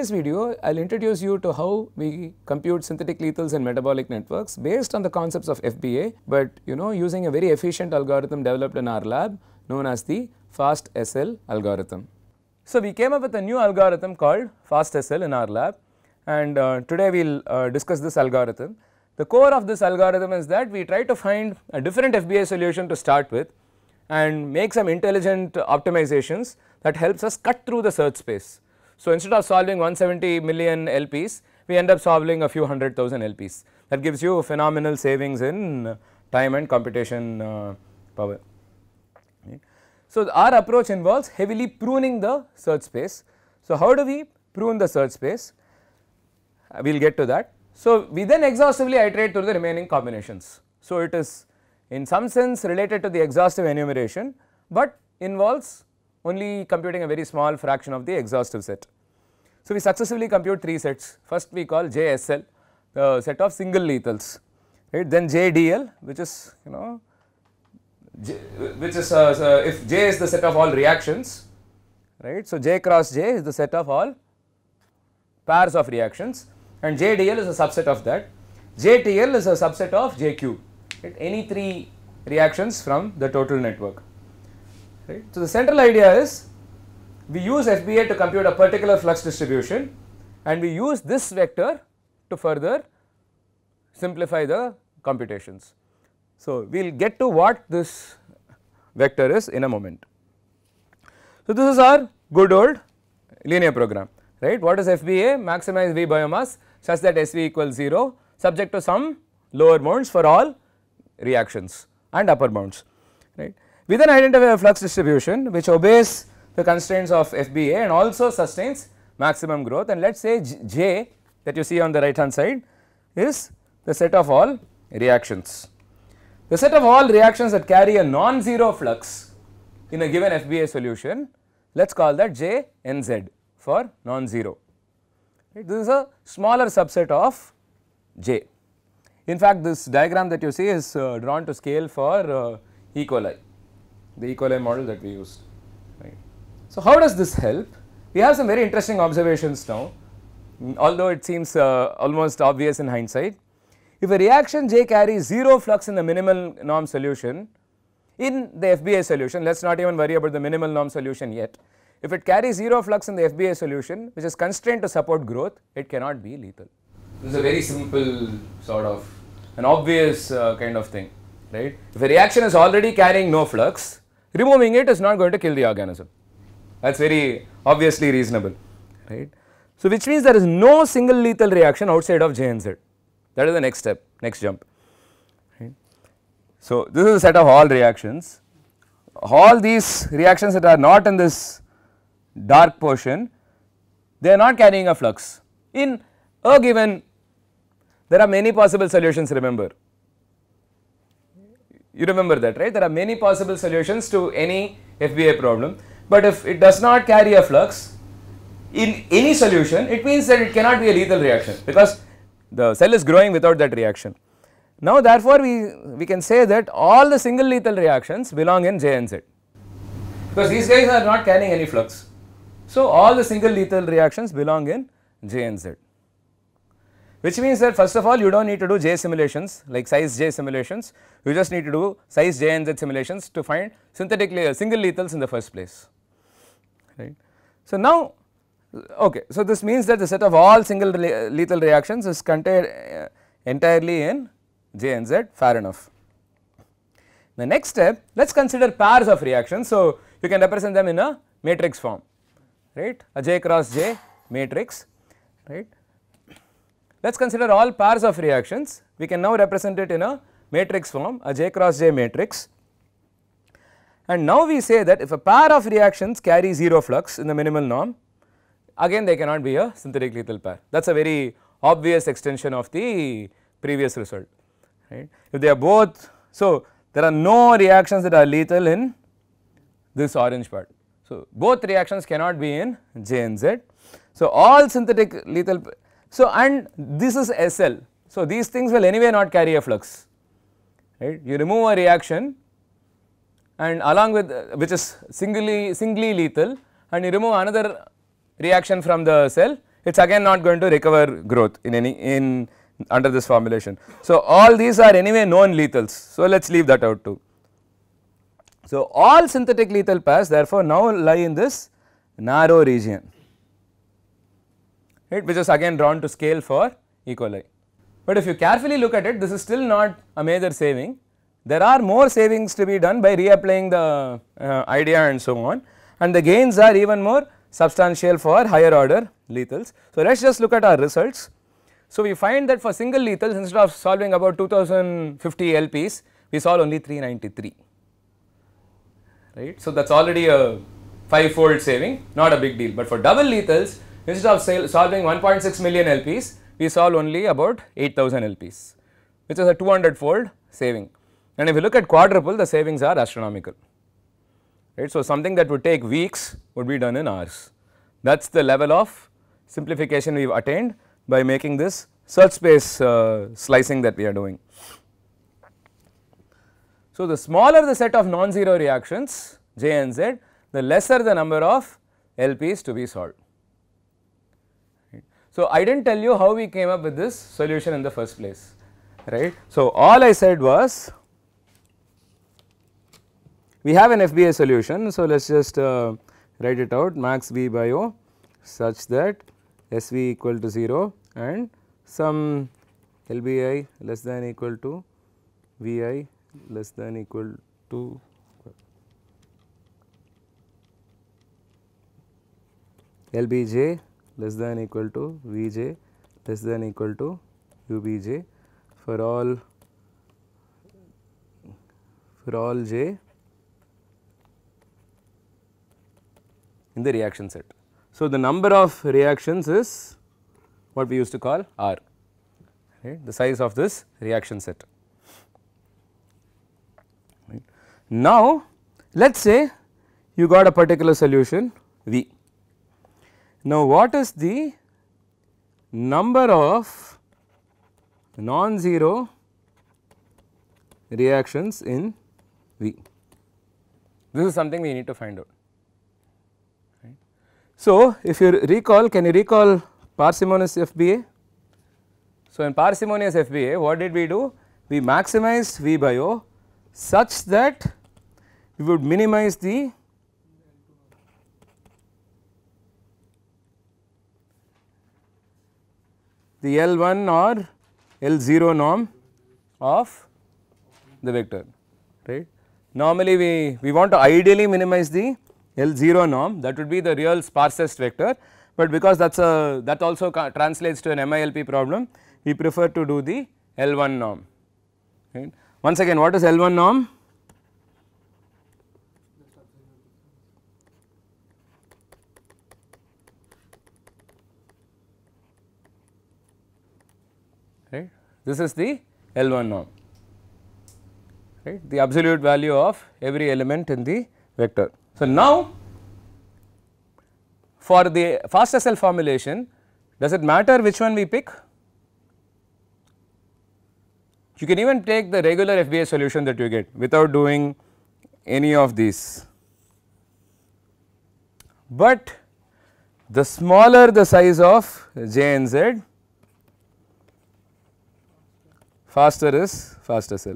this video, I will introduce you to how we compute synthetic lethals and metabolic networks based on the concepts of FBA, but using a very efficient algorithm developed in our lab known as the FastSL algorithm. So, we came up with a new algorithm called FastSL in our lab, and today we will discuss this algorithm. The core of this algorithm is that we try to find a different FBA solution to start with and make some intelligent optimizations that helps us cut through the search space. So, instead of solving 170 million LPs, we end up solving a few 100,000 LPs. That gives you phenomenal savings in time and computation power. Okay. So, our approach involves heavily pruning the search space. So, how do we prune the search space? We will get to that. So, we then exhaustively iterate through the remaining combinations. So, it is in some sense related to the exhaustive enumeration, but involves only computing a very small fraction of the exhaustive set. So, we successively compute 3 sets. First we call JSL, the set of single lethals, right. Then JDL, which is if J is the set of all reactions, right. So, J cross J is the set of all pairs of reactions, and JDL is a subset of that. JTL is a subset of JQ, right, any 3 reactions from the total network. Right. So, the central idea is we use FBA to compute a particular flux distribution, and we use this vector to further simplify the computations. So, we will get to what this vector is in a moment. So, this is our good old linear program, right. What is FBA? Maximize V biomass such that SV equals 0 subject to some lower bounds for all reactions and upper bounds, right. We then identify a flux distribution which obeys the constraints of FBA and also sustains maximum growth, and let us say J that you see on the right hand side is the set of all reactions. The set of all reactions that carry a non-zero flux in a given FBA solution, let us call that JNZ for non-zero. Right. This is a smaller subset of J. In fact, this diagram that you see is drawn to scale for E. coli, the E. coli model that we used. Right. So, how does this help? We have some very interesting observations now, although it seems almost obvious in hindsight. If a reaction J carries 0 flux in the minimal norm solution, in the FBA solution, let us not even worry about the minimal norm solution yet. If it carries 0 flux in the FBA solution which is constrained to support growth, it cannot be lethal. This is a very simple sort of an obvious kind of thing, right. If a reaction is already carrying no flux, removing it is not going to kill the organism. That is very obviously reasonable, right. So, which means there is no single lethal reaction outside of J and Z. That is the next step, next jump, right. So, this is a set of all reactions. All these reactions that are not in this dark portion, they are not carrying a flux. In a given, there are many possible solutions, remember. You remember that, right? There are many possible solutions to any FBA problem, but if it does not carry a flux in any solution, it means that it cannot be a lethal reaction because the cell is growing without that reaction. Now, therefore, we can say that all the single lethal reactions belong in J and Z because these guys are not carrying any flux. So, all the single lethal reactions belong in J and Z, which means that first of all you do not need to do J simulations like size J simulations, you just need to do size J and Z simulations to find synthetically single lethals in the first place, right. So, now okay, so this means that the set of all single lethal reactions is contained entirely in J and Z, fair enough. The next step, let us consider pairs of reactions. So, you can represent them in a matrix form, right, a J cross J matrix, right. Let us consider all pairs of reactions. We can now represent it in a matrix form, a J cross J matrix, and now we say that if a pair of reactions carry 0 flux in the minimal norm, again they cannot be a synthetic lethal pair. That is a very obvious extension of the previous result, right. If they are both, so there are no reactions that are lethal in this orange part. So, both reactions cannot be in J and Z. So, all synthetic lethal, so and this is SL. So, these things will anyway not carry a flux, right. You remove a reaction and along with which is singly lethal, and you remove another reaction from the cell, it is again not going to recover growth in under this formulation. So, all these are anyway known lethals. So, let us leave that out too. So, all synthetic lethal pairs therefore now lie in this narrow region, right, which is again drawn to scale for E. coli. But if you carefully look at it, this is still not a major saving. There are more savings to be done by reapplying the idea and so on, and the gains are even more substantial for higher order lethals. So, let us just look at our results. So, we find that for single lethals, instead of solving about 2050 LPs, we solve only 393, right. So, that is already a 5-fold saving, not a big deal. But for double lethals, instead of solving 1.6 million LPs, we solve only about 8000 LPs, which is a 200-fold saving. And if you look at quadruple, the savings are astronomical, right. So, something that would take weeks would be done in hours. That is the level of simplification we have attained by making this search space slicing that we are doing. So, the smaller the set of non-zero reactions J and Z, the lesser the number of LPs to be solved. Right. So, I did not tell you how we came up with this solution in the first place, right. So, all I said was we have an FBA solution. So, let us just write it out, max V by O such that SV equal to 0 and some LBI less than equal to Vi less than equal to LBJ less than equal to Vj less than equal to Ubj for all j in the reaction set. So, the number of reactions is what we used to call R, right, the size of this reaction set. Right. Now, let us say you got a particular solution V. Now, what is the number of non-zero reactions in V? This is something we need to find out. Right. So, if you recall, can you recall parsimonious FBA? So, in parsimonious FBA, what did we do? We maximized V by O such that we would minimize the L1 or L0 norm of the vector, right. Normally, we want to ideally minimize the L0 norm, that would be the real sparsest vector, but because that also translates to an MILP problem, we prefer to do the L1 norm, right. Once again, what is L1 norm? Right. This is the L1 norm, right, the absolute value of every element in the vector. So, now for the fast SL formulation, does it matter which one we pick? You can even take the regular FBA solution that you get without doing any of these, but the smaller the size of J and Z, faster is fast SL,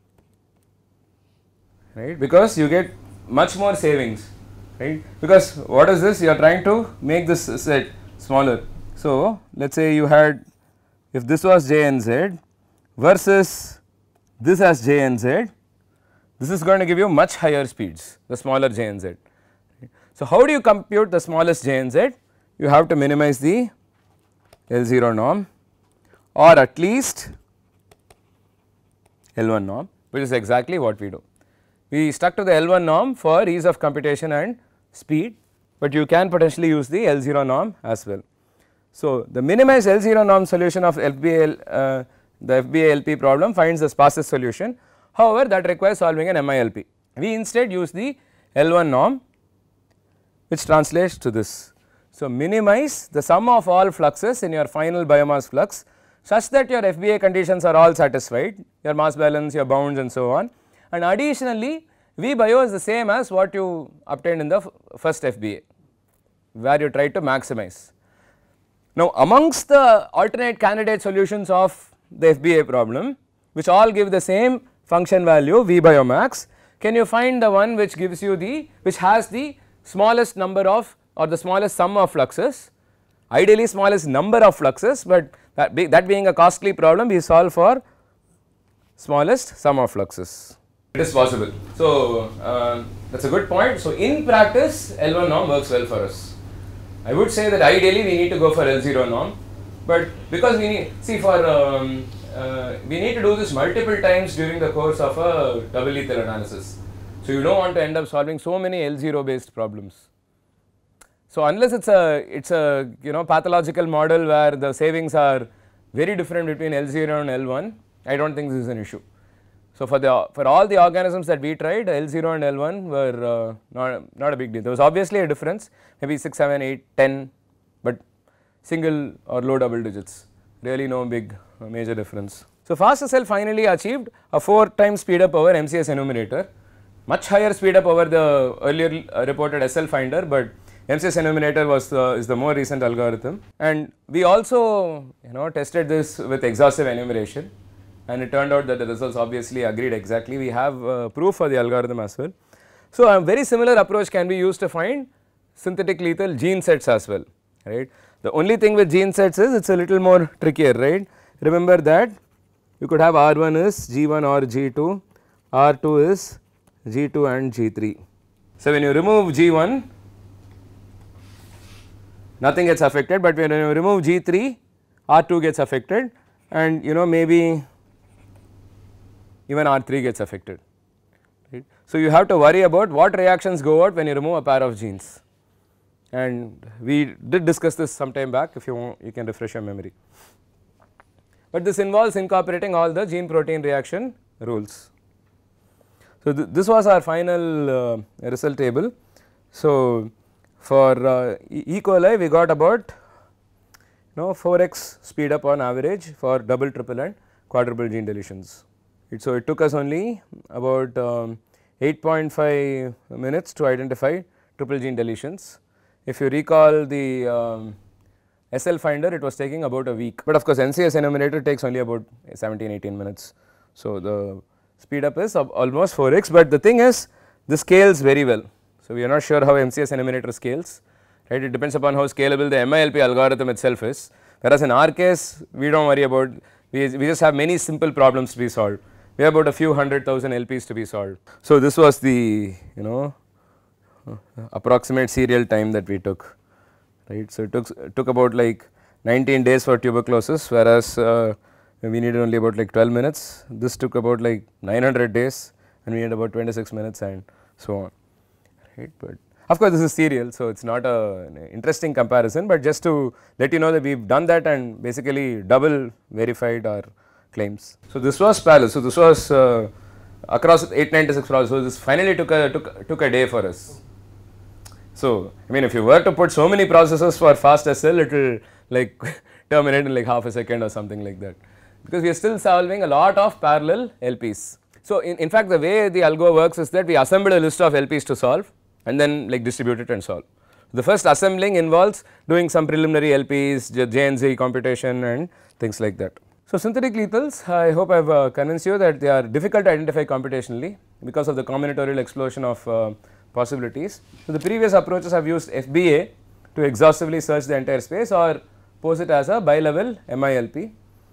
right, because you get much more savings, right, because what is this, you are trying to make this set smaller. So, let us say you had, if this was J and Z versus this as J and Z, this is going to give you much higher speeds, the smaller J and Z. So, how do you compute the smallest J and Z? You have to minimize the L0 norm or at least L1 norm, which is exactly what we do. We stuck to the L1 norm for ease of computation and speed, but you can potentially use the L0 norm as well. So, the minimized L0 norm solution of the FBA LP problem finds the sparsest solution. However, that requires solving an MILP. We instead use the L1 norm, which translates to this. So, minimize the sum of all fluxes in your final biomass flux such that your FBA conditions are all satisfied, your mass balance, your bounds and so on, and additionally V by O is the same as what you obtained in the first FBA, where you try to maximize. Now, amongst the alternate candidate solutions of the FBA problem, which all give the same function value V by max, can you find the one which gives you which has the smallest number of or the smallest sum of fluxes, ideally smallest number of fluxes, but that being a costly problem, we solve for smallest sum of fluxes. It is possible. So, that is a good point. So, in practice L1 norm works well for us. I would say that ideally we need to go for L0 norm, but because we need, see for we need to do this multiple times during the course of a double lethal analysis. So, you do not want to end up solving so many L0 based problems. So, unless it is a pathological model where the savings are very different between L0 and L1, I do not think this is an issue. So, for all the organisms that we tried, L0 and L1 were not a big deal. There was obviously a difference, maybe 6, 7, 8, 10, but single or low double digits, really no big major difference. So, FastSL finally achieved a 4 times speedup over MCSEnumerator, much higher speedup over the earlier reported SL finder, but MCSEnumerator is the more recent algorithm, and we also tested this with exhaustive enumeration, and it turned out that the results obviously agreed exactly. We have proof for the algorithm as well. So, a very similar approach can be used to find synthetic lethal gene sets as well, right. The only thing with gene sets is it is a little more trickier, right. Remember that you could have R1 is G1 or G2, R2 is G2 and G3. So, when you remove G1, nothing gets affected, but when you remove G3, R2 gets affected, and maybe even R3 gets affected, right. So, you have to worry about what reactions go out when you remove a pair of genes, and we did discuss this some time back. If you want, you can refresh your memory, but this involves incorporating all the gene protein reaction rules. So, this was our final result table. So, for E. coli we got about 4x speed up on average for double, triple and quadruple gene deletions. So, it took us only about 8.5 minutes to identify triple gene deletions. If you recall the SL finder, it was taking about a week, but of course MCSEnumerator takes only about 17-18 minutes. So, the speed up is almost 4x, but the thing is this scales very well. So, we are not sure how MCSEnumerator scales, right. It depends upon how scalable the MILP algorithm itself is, whereas in our case we do not worry about, we just have many simple problems to be solved. We have about a few 100,000 LPs to be solved. So, this was the approximate serial time that we took, right. So, it took about like 19 days for tuberculosis, whereas we needed only about like 12 minutes. This took about like 900 days and we needed about 26 minutes and so on, right. But of course, this is serial, so it is not an interesting comparison, but just to let you know that we have done that and basically double verified our claims. So, this was parallel. So, this was across 896 processes. So, this finally took a day for us. So, I mean if you were to put so many processes for FastSL, it will like terminate in like half a second or something like that, because we are still solving a lot of parallel LPs. So, in fact the way the algo works is that we assemble a list of LPs to solve and then like distribute it and solve. The first assembling involves doing some preliminary LPs, JNZ computation and things like that. So, synthetic lethals, I hope I have convinced you that they are difficult to identify computationally because of the combinatorial explosion of possibilities. So, the previous approaches have used FBA to exhaustively search the entire space or pose it as a bilevel MILP.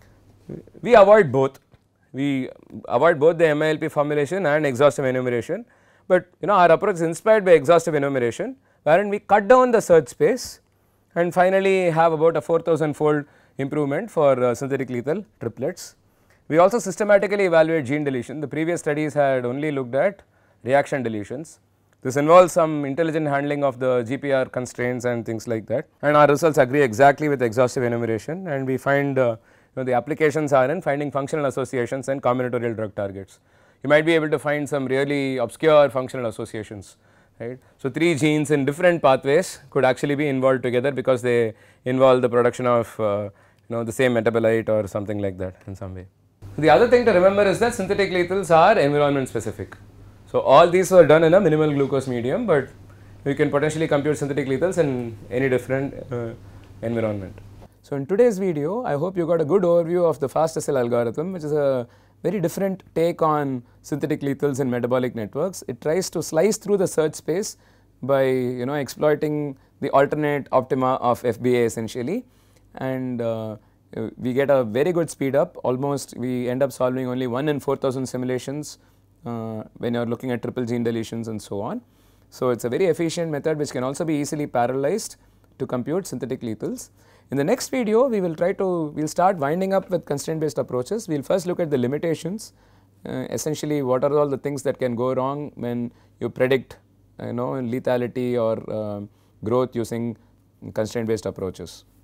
We avoid both. We avoid both the MILP formulation and exhaustive enumeration, but our approach is inspired by exhaustive enumeration, wherein we cut down the search space and finally have about a 4,000 fold improvement for synthetic lethal triplets. We also systematically evaluate gene deletion. The previous studies had only looked at reaction deletions. This involves some intelligent handling of the GPR constraints and things like that, and our results agree exactly with exhaustive enumeration, and we find the applications are in finding functional associations and combinatorial drug targets. You might be able to find some really obscure functional associations, right. So, 3 genes in different pathways could actually be involved together because they involve the production of the same metabolite or something like that in some way. The other thing to remember is that synthetic lethals are environment specific. So, all these were done in a minimal glucose medium, but you can potentially compute synthetic lethals in any different environment. So, in today's video, I hope you got a good overview of the FastSL algorithm, which is a very different take on synthetic lethals in metabolic networks. It tries to slice through the search space by exploiting the alternate optima of FBA essentially, and we get a very good speed up. Almost we end up solving only 1 in 4000 simulations when you are looking at triple gene deletions and so on. So, it is a very efficient method which can also be easily parallelized to compute synthetic lethals. In the next video, we will start winding up with constraint based approaches. We will first look at the limitations, essentially what are all the things that can go wrong when you predict lethality or growth using constraint based approaches.